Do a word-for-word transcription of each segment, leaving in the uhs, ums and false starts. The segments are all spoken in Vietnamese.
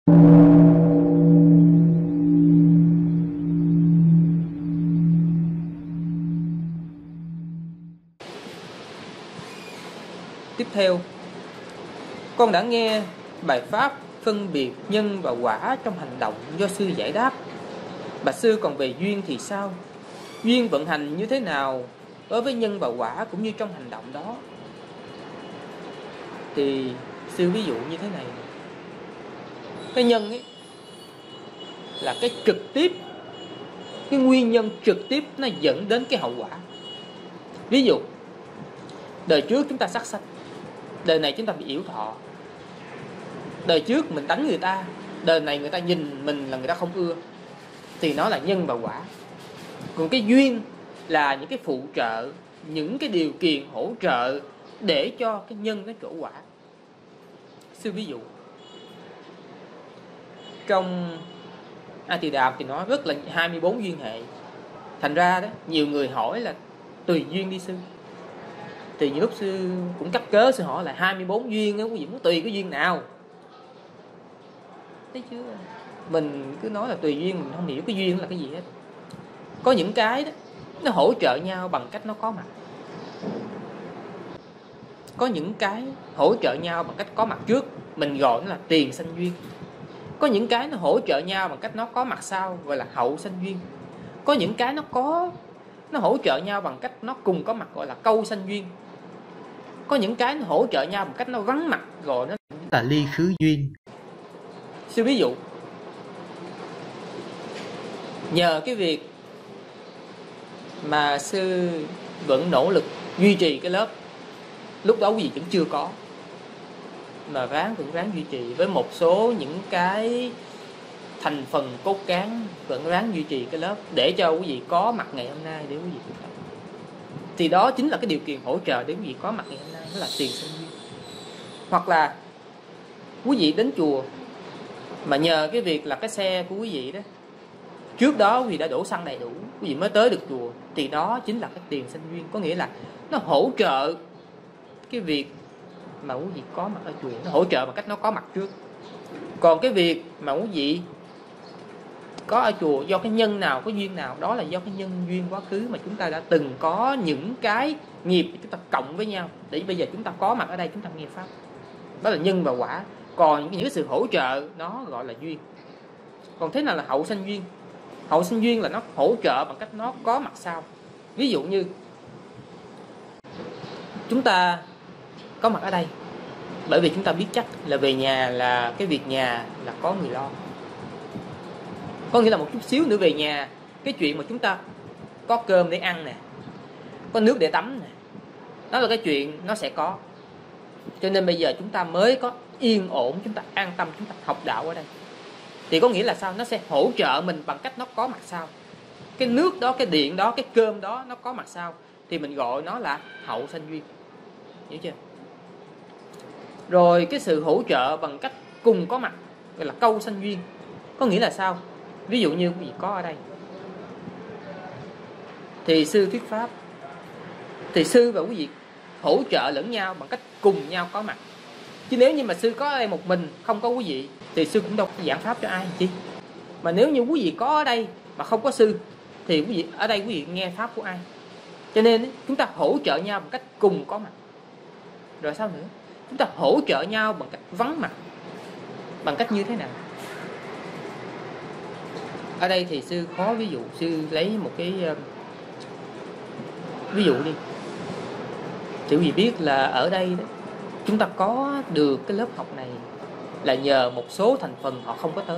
Tiếp theo, con đã nghe bài pháp phân biệt nhân và quả trong hành động do sư giải đáp. Bạch sư, còn về duyên thì sao? Duyên vận hành như thế nào đối với nhân và quả cũng như trong hành động đó? Thì sư ví dụ như thế này. Cái nhân ấy là cái trực tiếp, cái nguyên nhân trực tiếp nó dẫn đến cái hậu quả. Ví dụ, đời trước chúng ta sát sanh, đời này chúng ta bị yểu thọ. Đời trước mình đánh người ta, đời này người ta nhìn mình là người ta không ưa, thì nó là nhân và quả. Còn cái duyên là những cái phụ trợ, những cái điều kiện hỗ trợ để cho cái nhân nó trổ quả. Sư ví dụ, trong A Tỳ Đàm thì nói rất là hai mươi bốn duyên hệ. Thành ra đó, nhiều người hỏi là tùy duyên đi sư. Thì nhiều lúc sư cũng cấp cớ sư hỏi là hai mươi bốn duyên đó, quý vị muốn tùy cái duyên nào? Thấy chưa? Mình cứ nói là tùy duyên, mình không hiểu cái duyên là cái gì hết. Có những cái đó nó hỗ trợ nhau bằng cách nó có mặt. Có những cái hỗ trợ nhau bằng cách có mặt trước, mình gọi nó là tiền sanh duyên. Có những cái nó hỗ trợ nhau bằng cách nó có mặt sau, gọi là hậu sanh duyên. Có những cái nó có nó hỗ trợ nhau bằng cách nó cùng có mặt, gọi là câu sanh duyên. Có những cái nó hỗ trợ nhau bằng cách nó vắng mặt, gọi nó là ly khứ duyên. Sư ví dụ, nhờ cái việc mà sư vẫn nỗ lực duy trì cái lớp, lúc đó quý vị vẫn chưa có, mà ráng vẫn ráng duy trì với một số những cái thành phần cốt cán, vẫn ráng duy trì cái lớp để cho quý vị có mặt ngày hôm nay để quý vị thực tập. Thì đó chính là cái điều kiện hỗ trợ để quý vị có mặt ngày hôm nay, đó là tiền sanh duyên. Hoặc là quý vị đến chùa mà nhờ cái việc là cái xe của quý vị đó, trước đó quý vị đã đổ xăng đầy đủ, quý vị mới tới được chùa, thì đó chính là cái tiền sanh duyên. Có nghĩa là nó hỗ trợ cái việc mà quý vị có mặt ở chùa, nó hỗ trợ bằng cách nó có mặt trước. Còn cái việc mà quý vị có ở chùa do cái nhân nào, có duyên nào, đó là do cái nhân duyên quá khứ mà chúng ta đã từng có những cái nghiệp chúng ta cộng với nhau để bây giờ chúng ta có mặt ở đây, chúng ta nghe pháp. Đó là nhân và quả. Còn những cái sự hỗ trợ nó gọi là duyên. Còn thế nào là hậu sanh duyên? Hậu sanh duyên là nó hỗ trợ bằng cách nó có mặt sau. Ví dụ như chúng ta có mặt ở đây bởi vì chúng ta biết chắc là về nhà là cái việc nhà là có người lo. Có nghĩa là một chút xíu nữa về nhà, cái chuyện mà chúng ta có cơm để ăn nè, có nước để tắm nè, đó là cái chuyện nó sẽ có. Cho nên bây giờ chúng ta mới có yên ổn, chúng ta an tâm, chúng ta học đạo ở đây. Thì có nghĩa là sao? Nó sẽ hỗ trợ mình bằng cách nó có mặt sau. Cái nước đó, cái điện đó, cái cơm đó nó có mặt sau, thì mình gọi nó là hậu sanh duyên. Hiểu chưa? Rồi cái sự hỗ trợ bằng cách cùng có mặt gọi là câu sanh duyên. Có nghĩa là sao? Ví dụ như quý vị có ở đây, thì sư thuyết pháp, thì sư và quý vị hỗ trợ lẫn nhau bằng cách cùng nhau có mặt. Chứ nếu như mà sư có ở đây một mình, không có quý vị, thì sư cũng đâu có giảng pháp cho ai chi. Mà nếu như quý vị có ở đây mà không có sư, thì quý vị ở đây quý vị nghe pháp của ai? Cho nên chúng ta hỗ trợ nhau bằng cách cùng có mặt. Rồi sao nữa? Chúng ta hỗ trợ nhau bằng cách vắng mặt. Bằng cách như thế nào? Ở đây thì sư khó ví dụ. Sư lấy một cái uh, ví dụ đi. Thì quý vị biết là ở đây đó, chúng ta có được cái lớp học này là nhờ một số thành phần họ không có tới.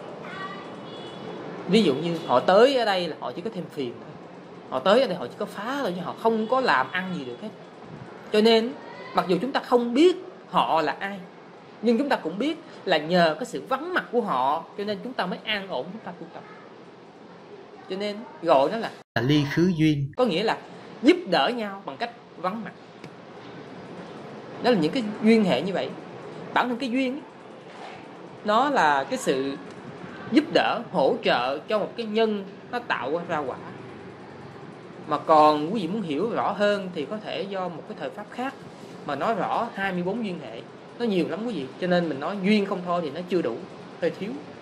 Ví dụ như họ tới ở đây là họ chỉ có thêm phiền thôi. Họ tới ở đây họ chỉ có phá thôi, chứ họ không có làm ăn gì được hết. Cho nên mặc dù chúng ta không biết họ là ai, nhưng chúng ta cũng biết là nhờ cái sự vắng mặt của họ, cho nên chúng ta mới an ổn chúng ta tu tập. Cho nên gọi nó là, là ly khứ duyên. Có nghĩa là giúp đỡ nhau bằng cách vắng mặt. Đó là những cái duyên hệ như vậy. Bản thân cái duyên ấy, nó là cái sự giúp đỡ, hỗ trợ cho một cái nhân nó tạo ra quả. Mà còn quý vị muốn hiểu rõ hơn thì có thể do một cái thời pháp khác mà nói rõ hai mươi bốn duyên hệ. Nó nhiều lắm quý vị. Cho nên mình nói duyên không thôi thì nó chưa đủ. hơi thiếu.